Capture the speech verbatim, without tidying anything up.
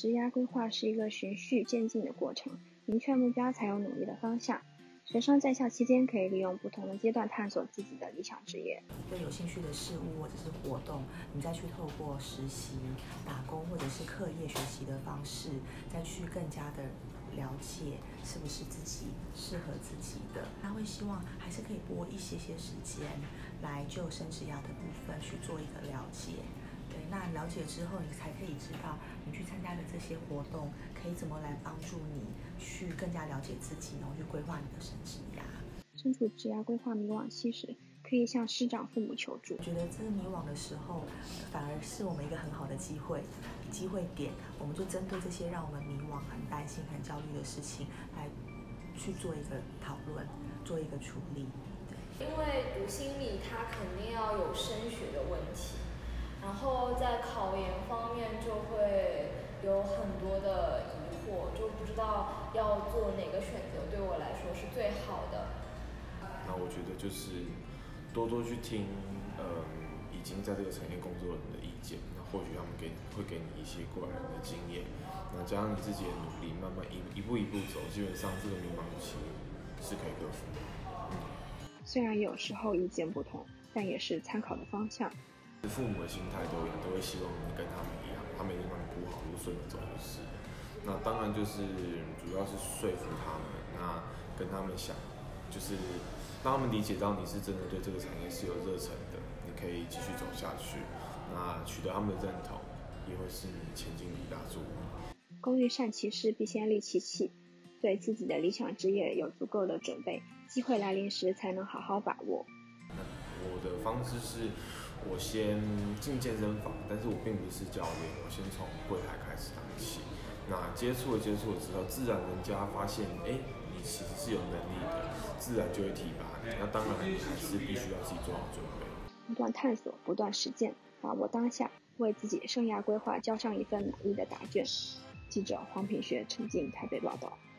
职涯规划是一个循序渐进的过程，明确目标才有努力的方向。学生在校期间可以利用不同的阶段探索自己的理想职业。 对有兴趣的事物或者是活动，你再去透过实习、打工或者是课业学习的方式，再去更加的了解是不是自己适合自己的。他会希望还是可以拨一些些时间来就生职涯的部分去做一个了解。对，那了解之后，你才可以知道你去参加的这些活动可以怎么来帮助你去更加了解自己，然后去规划你的生职涯。 身处职涯规划迷惘期时，可以向师长、父母求助。 我觉得这个迷惘的时候，反而是我们一个很好的机会，机会点，我们就针对这些让我们迷惘、很担心、很焦虑的事情，来去做一个讨论，做一个处理。 因为读心理，它肯定要有升学的问题。然后在考研方面就会有很多的疑惑，就不知道要做哪个选择对我来说是最好的。 那我觉得就是多多去听，呃，已经在这个产业工作的人的意见，那或许他们给会给你一些过来人的经验，那加上你自己的努力，慢慢一一步一步走，基本上这个迷茫期是可以克服的。嗯， 虽然有时候意见不同，但也是参考的方向。 父母的心态都一样，都会希望你跟他们一样，他们一定帮你铺好路，顺着走就是。那当然就是主要是说服他们，那跟他们想，就是让他们理解到你是真的对这个产业是有热忱的，你可以继续走下去。那取得他们的认同，也会是你前进的一大助力。 工欲善其事，必先利其器。对自己的理想职业有足够的准备，机会来临时才能好好把握。 我的方式是，我先进健身房，但是我并不是教练，我先从柜台开始当起。那接触了接触了之后，自然人家发现，哎，你其实是有能力的，自然就会提拔你。那当然，你还是必须要自己做好准备。 不断探索，不断实践，把握当下，为自己生涯规划交上一份满意的答卷。记者黄品学，陈静台北报道。